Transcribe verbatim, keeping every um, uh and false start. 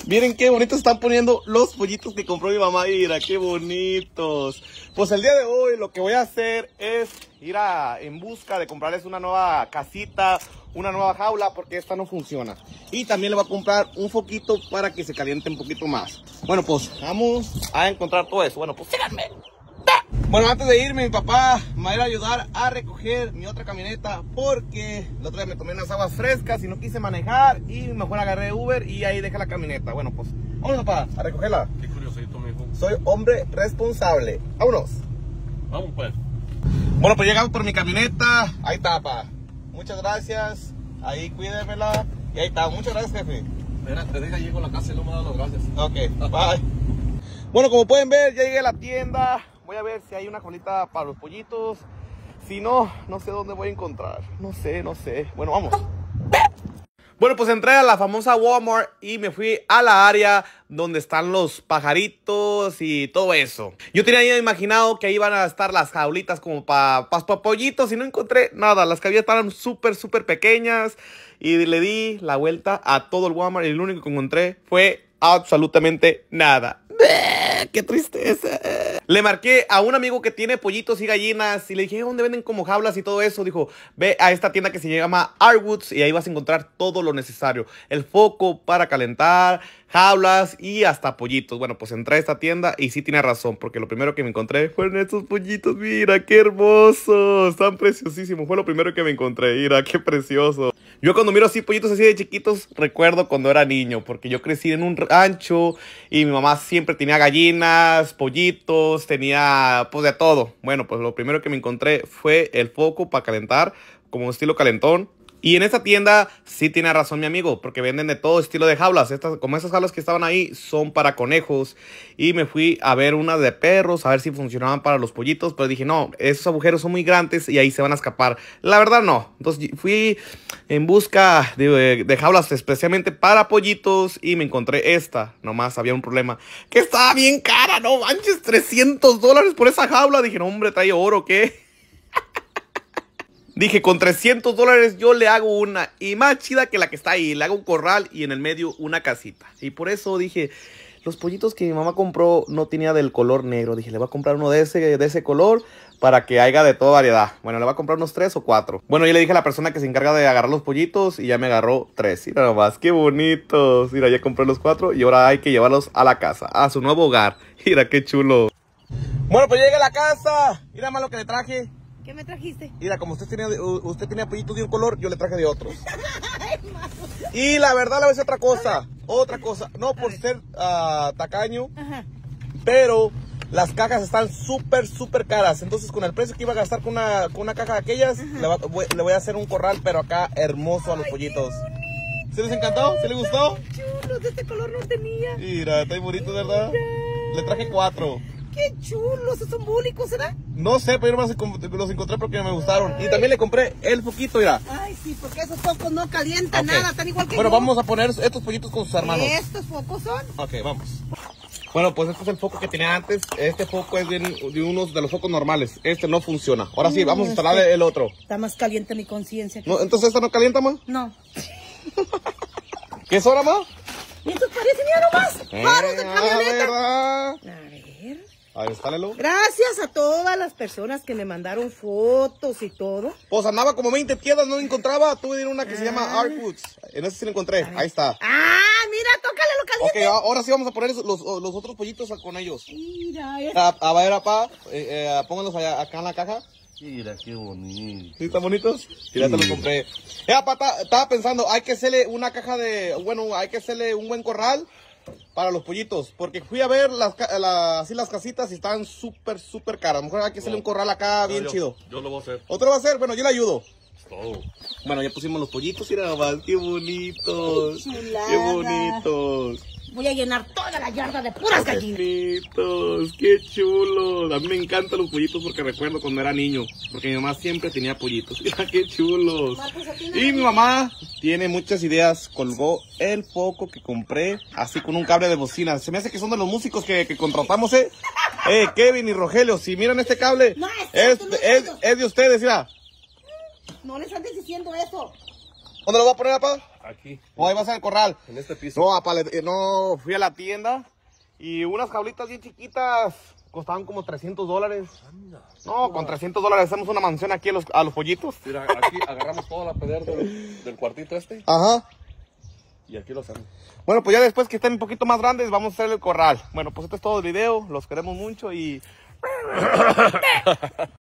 Miren qué bonitos están poniendo los pollitos que compró mi mamá. Mira, qué bonitos. Pues el día de hoy lo que voy a hacer es ir a, en busca de comprarles una nueva casita, una nueva jaula, porque esta no funciona. Y también le voy a comprar un foquito para que se caliente un poquito más. Bueno, pues vamos a encontrar todo eso. Bueno, pues síganme. Bueno, antes de irme, mi papá me va a ir a ayudar a recoger mi otra camioneta, porque la otra vez me tomé unas aguas frescas y no quise manejar y mejor agarré Uber y ahí dejé la camioneta. Bueno, pues vámonos, papá, a recogerla. Qué curiosito, mijo. Soy hombre responsable. Vámonos. Vamos, pues. Bueno, pues llegamos por mi camioneta. Ahí está, papá. Muchas gracias. Ahí cuídemela. Y ahí está. Muchas gracias, jefe. Espérate, deja, llego a la casa y no me da las gracias. Ok, bye. Bueno, como pueden ver, ya llegué a la tienda. Voy a ver si hay una colita para los pollitos. Si no, no sé dónde voy a encontrar. No sé, no sé. Bueno, vamos. Bueno, pues entré a la famosa Walmart y me fui a la área donde están los pajaritos y todo eso. Yo tenía ya imaginado que iban a estar las jaulitas como para pa, pa pollitos y no encontré nada. Las que había estaban súper, súper pequeñas y le di la vuelta a todo el Walmart y lo único que encontré fue absolutamente nada. ¡Qué tristeza! Le marqué a un amigo que tiene pollitos y gallinas y le dije, ¿dónde venden como jaulas y todo eso? Dijo, ve a esta tienda que se llama Arwoods y ahí vas a encontrar todo lo necesario. El foco para calentar, jaulas y hasta pollitos. Bueno, pues entré a esta tienda y sí tiene razón, porque lo primero que me encontré fueron estos pollitos. Mira, qué hermosos, están preciosísimos. Fue lo primero que me encontré, mira, qué precioso. Yo cuando miro así pollitos así de chiquitos, recuerdo cuando era niño, porque yo crecí en un rancho y mi mamá siempre tenía gallinas, pollitos, tenía pues de todo. Bueno, pues lo primero que me encontré fue el foco para calentar, como estilo calentón. Y en esta tienda sí tiene razón mi amigo, porque venden de todo estilo de jaulas. Estas, como esas jaulas que estaban ahí son para conejos. Y me fui a ver unas de perros, a ver si funcionaban para los pollitos. Pero dije, no, esos agujeros son muy grandes y ahí se van a escapar. La verdad no. Entonces fui en busca de, de jaulas especialmente para pollitos y me encontré esta. Nomás había un problema, que estaba bien cara, no manches, trescientos dólares por esa jaula. Dije, no hombre, trae oro, ¿qué? Dije, con trescientos dólares yo le hago una y más chida que la que está ahí. Le hago un corral y en el medio una casita. Y por eso dije, los pollitos que mi mamá compró no tenía del color negro. Dije, le voy a comprar uno de ese, de ese color para que haya de toda variedad. Bueno, le voy a comprar unos tres o cuatro. Bueno, yo le dije a la persona que se encarga de agarrar los pollitos y ya me agarró tres. Mira nomás, qué bonitos. Mira, ya compré los cuatro y ahora hay que llevarlos a la casa, a su nuevo hogar. Mira, qué chulo. Bueno, pues llegué a la casa. Mira más lo que le traje. ¿Qué me trajiste? Mira, como usted tenía, usted tenía pollitos de un color, yo le traje de otros. Y la verdad, le voy a decir otra cosa. Otra cosa. No por ser uh, tacaño, ajá, pero las cajas están súper, súper caras. Entonces, con el precio que iba a gastar con una, con una caja de aquellas, le, va, voy, le voy a hacer un corral, pero acá hermoso a los pollitos. ¿Sí les encantó? ¿Sí les gustó? Chulos, de este color no tenía. Mira, está bonito, ¿verdad? Le traje cuatro. ¡Qué chulos! ¿Son búlicos, será? No sé, pero yo los encontré porque me gustaron. Ay. Y también le compré el foquito, mira. Ay, sí, porque esos focos no calientan okay. nada, están igual que Bueno, yo. vamos a poner estos pollitos con sus hermanos. ¿Estos focos son? Ok, vamos. Bueno, pues este es el foco que tenía antes. Este foco es de, de unos de los focos normales. Este no funciona. Ahora sí, vamos a instalar este, el otro. Está más caliente mi conciencia. No, ¿entonces esta no calienta, ma? No. ¿Qué es ahora, ma? Y estos parecen ya nomás eh, faros de camioneta. ¿Verdad? A ver. A ver, instálelo. Gracias a todas las personas que me mandaron fotos y todo. Pues andaba como veinte tiendas, no encontraba. Tuve una que ah. se llama Arwoods. En esa sí la encontré. Ahí. Ahí está. Ah, mira, tócale lo caliente. Ok, ahora sí vamos a poner los, los otros pollitos con ellos. Mira, es... a, a ver, papá, eh, eh, pónganlos allá, acá en la caja. Mira, qué bonito. ¿Sí están bonitos? Sí, ya te los compré. Eh, papá, estaba pensando, hay que hacerle una caja de, bueno, hay que hacerle un buen corral para los pollitos, porque fui a ver las, la, así las casitas y estaban súper, súper caras. A lo mejor hay que hacerle no. un corral acá no, bien yo, chido. Yo lo voy a hacer. ¿Otro lo va a hacer? Bueno, yo le ayudo. Todo. Bueno, ya pusimos los pollitos, mira nomás, qué bonitos. Chulada. Qué bonitos. Voy a llenar toda la yarda de puras qué gallinas. Bonitos, qué chulos. A mí me encantan los pollitos porque recuerdo cuando era niño, porque mi mamá siempre tenía pollitos. Mira qué chulos. Y mi mamá tiene muchas ideas. Colgó el foco que compré así con un cable de bocina. Se me hace que son de los músicos que, que contratamos, eh. Eh, Kevin y Rogelio, si miran este cable, no, es, es, es, es de ustedes, mira. No les andes diciendo eso. ¿Dónde lo va a poner, papá? Aquí. O ahí va a ser el corral. En este piso. No, apa, le- no, fui a la tienda y unas jaulitas bien chiquitas costaban como trescientos dólares. No, con trescientos dólares hacemos una mansión aquí a los, a los pollitos. Mira, aquí agarramos toda la pedera del, del cuartito este Ajá. y aquí lo hacemos. Bueno, pues ya después que estén un poquito más grandes vamos a hacer el corral. Bueno, pues este es todo el video. Los queremos mucho y...